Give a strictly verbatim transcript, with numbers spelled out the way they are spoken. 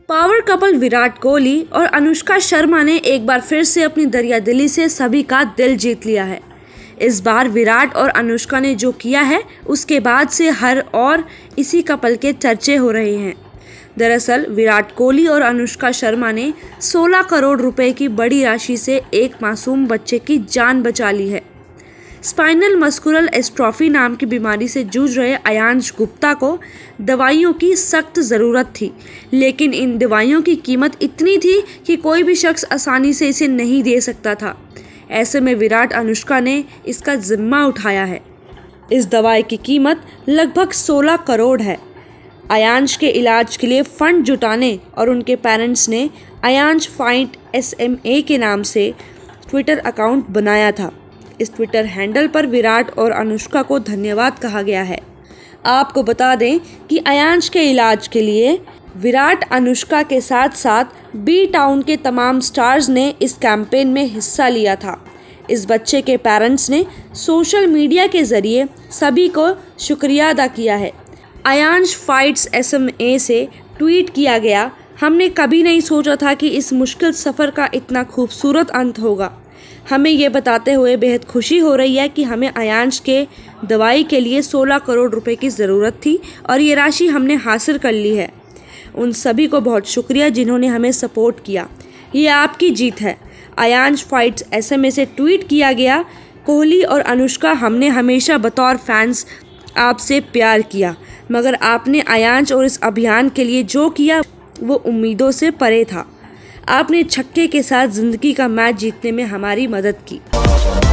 Power couple Virat Kohli और अनुष्का शर्मा ने एक बार फिर से अपनी दरियादिली से सभी का दिल जीत लिया है। इस बार विराट और अनुष्का ने जो किया है उसके बाद से हर और इसी कपल के चर्चे हो रहे हैं। दरअसल विराट कोहली और अनुष्का शर्मा ने सोलह करोड़ रुपए की बड़ी राशि से एक मासूम बच्चे की जान बचा ली है। स्पाइनल मस्कुलर एस्ट्रोफी नाम की बीमारी से जूझ रहे अयांश गुप्ता को दवाइयों की सख्त ज़रूरत थी, लेकिन इन दवाइयों की कीमत इतनी थी कि कोई भी शख्स आसानी से इसे नहीं दे सकता था। ऐसे में विराट अनुष्का ने इसका जिम्मा उठाया है। इस दवाई की कीमत लगभग सोलह करोड़ है। अयांश के इलाज के लिए फंड जुटाने और उनके पेरेंट्स ने Ayansh fight S M A के नाम से ट्विटर अकाउंट बनाया था। इस ट्विटर हैंडल पर विराट और अनुष्का को धन्यवाद कहा गया है। आपको बता दें कि अयांश के इलाज के लिए विराट अनुष्का के साथ साथ बी टाउन के तमाम स्टार्स ने इस कैंपेन में हिस्सा लिया था। इस बच्चे के पेरेंट्स ने सोशल मीडिया के ज़रिए सभी को शुक्रिया अदा किया है। Ayansh fights S M A से ट्वीट किया गया, हमने कभी नहीं सोचा था कि इस मुश्किल सफ़र का इतना खूबसूरत अंत होगा। हमें ये बताते हुए बेहद खुशी हो रही है कि हमें अयांश के दवाई के लिए सोलह करोड़ रुपए की ज़रूरत थी और ये राशि हमने हासिल कर ली है। उन सभी को बहुत शुक्रिया जिन्होंने हमें सपोर्ट किया। ये आपकी जीत है। Ayansh fights S M A से ट्वीट किया गया, कोहली और अनुष्का, हमने हमेशा बतौर फैंस आपसे प्यार किया, मगर आपने अयांश और इस अभियान के लिए जो किया वो उम्मीदों से परे था। आपने छक्के के साथ ज़िंदगी का मैच जीतने में हमारी मदद की।